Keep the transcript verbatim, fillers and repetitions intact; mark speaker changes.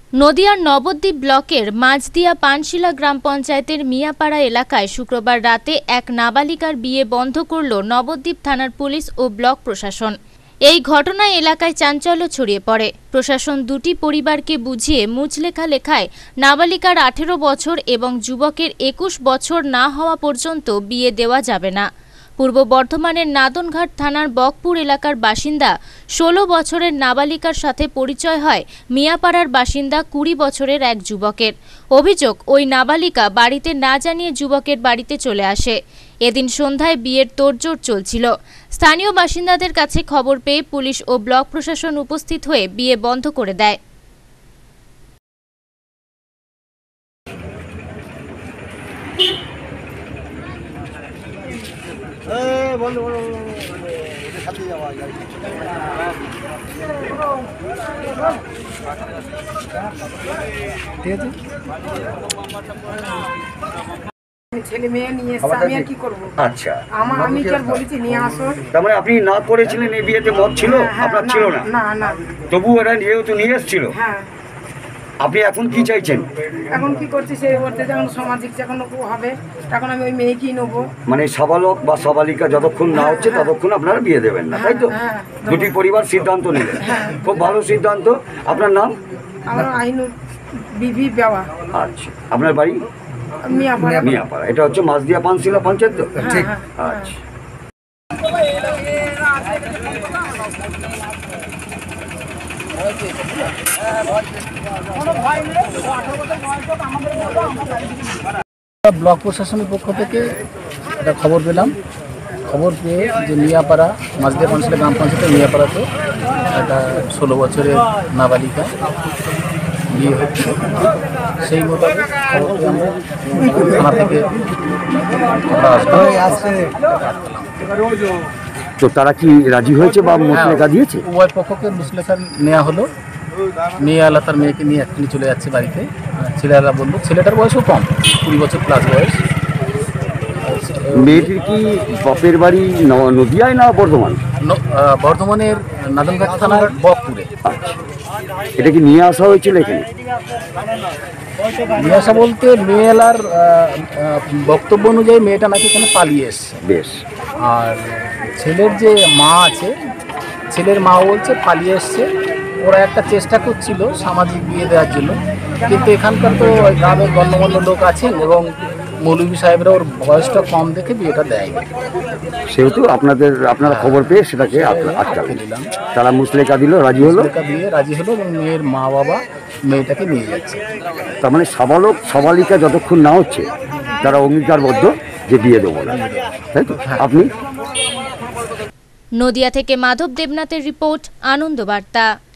Speaker 1: নদিয়ার নবদ্বীপ ব্লকের মাঝদিয়া পানশিলা গ্রাম পঞ্চায়েতের মিয়াপাড়া এলাকায় শুক্রবার রাতে এক নাবালিকার বিয়ে বন্ধ করল নবদ্বীপ থানার পুলিশ ও ব্লক প্রশাসন। এই ঘটনায় এলাকায় চাঞ্চল্য ছড়িয়ে পড়ে। প্রশাসন দুটি পরিবারকে বুঝিয়ে মুচলেখা লেখায় নাবালিকার আঠেরো বছর এবং যুবকের একুশ বছর না হওয়া পর্যন্ত বিয়ে দেওয়া যাবে না। পূর্ব বর্ধমানের নাদনঘাট থানার বকপুর এলাকার বাসিন্দা ষোলো বছরের নাবালিকার সাথে পরিচয় হয় মিয়াপাড়ার বাসিন্দা কুড়ি বছরের এক যুবকের। অভিযোগ, ওই নাবালিকা বাড়িতে না জানিয়ে যুবকের বাড়িতে চলে আসে। এদিন সন্ধ্যায় বিয়ের তোড়জোড় চলছিল। স্থানীয় বাসিন্দাদের কাছে খবর পেয়ে পুলিশ ও ব্লক প্রশাসন উপস্থিত হয়ে বিয়ে বন্ধ করে দেয়।
Speaker 2: ছেলে মেয়ে নিয়ে এসে আমি আর কি করবো? আচ্ছা, আমার আমি কি আর বলেছি নিয়ে আসো?
Speaker 3: তার মানে আপনি না করেছিলেন, এই বিয়েতে মত ছিল আপনার? ছিল না?
Speaker 2: না না। তবু
Speaker 3: এরা যেহেতু নিয়ে এসেছিল, হ্যাঁ, আপনি এখন কি চাইছেন?
Speaker 2: এখন কি করছি সেই বলতে যখন সামাজিক যখন হবে তখন আমি ওই মেয়েকেই নেবো।
Speaker 3: মানে সাবালক বা সাবালিকা যতক্ষণ না হচ্ছে ততক্ষণ আপনারা বিয়ে দেবেন না, তাই তো? দুটি পরিবার সিদ্ধান্ত নিলেন, খুব ভালো সিদ্ধান্ত। আপনার নাম?
Speaker 2: আমার আইনুর বিবি বেওয়া।
Speaker 3: আচ্ছা, আপনার বাড়ি?
Speaker 2: মিয়াপাড়া।
Speaker 3: মিয়াপাড়া। এটা হচ্ছে মাঝদিয়া পানশিলা পঞ্চায়েত তো? ঠিক। আচ্ছা,
Speaker 4: ব্লক প্রশাসনের পক্ষ থেকে একটা খবর পেলাম। খবর পেয়ে যে মিয়াপাড়া মাঝদিয়া পানশিলা গ্রাম পঞ্চায়েতের মিয়াপাড়াতে একটা ষোলো বছরের নাবালিকা বিয়ে হচ্ছে, সেই মোতাবেক খবর পেয়ে আমরা থানা থেকে
Speaker 3: তো তারা কি রাজি হয়েছে বা মুচলেখা দিয়েছে?
Speaker 4: উভয় পক্ষকে মুচলেখা নেওয়া হলো। মেয়ে আলা তার মেয়েকে নিয়ে এক্ষুনি চলে যাচ্ছে বাড়িতে। ছেলেরা বললো, ছেলেটার বয়সও কম, কুড়ি বছর প্লাস বয়স।
Speaker 3: মেয়েটির কি বাপের বাড়ি নদিয়ায় না বর্ধমান?
Speaker 4: বর্ধমানের নাদনঘাট থানার বকপুরে।
Speaker 3: এটা কি নিয়ে আসা হয়েছিল এখানে?
Speaker 4: নিয়ে আসা বলতে মেয়েলার বক্তব্য অনুযায়ী মেয়েটা নাকি এখানে পালিয়ে এসছে।
Speaker 3: বেশ।
Speaker 4: আর ছেলের যে মা আছে, ছেলের মা বলছে পালিয়ে এসছে। ওরা একটা চেষ্টা করছিল সামাজিক বিয়ে দেওয়ার জন্য, কিন্তু এখানকার তো গ্রামের গণ্যমান্য লোক আছেন এবং মৌলভী সাহেবরা ওর বয়সটা কম দেখে বিয়েটা দেয়।
Speaker 3: সেহেতু আপনাদের আপনারা খবর পেয়ে সেটাকে আটকাতে দিলাম। তারা মুচলেখা দিল, রাজি হলো?
Speaker 4: দিয়ে রাজি হলো এবং মেয়ের মা বাবা মেয়েটাকে নিয়ে যাচ্ছে।
Speaker 3: তার মানে সাবালক সাবালিকা যতক্ষণ না হচ্ছে তারা অঙ্গীকারবদ্ধ যে বিয়ে দেবো না, তাই তো? আপনি?
Speaker 1: নদিয়া থেকে মাধব দেবনাথের রিপোর্ট, আনন্দ বার্তা।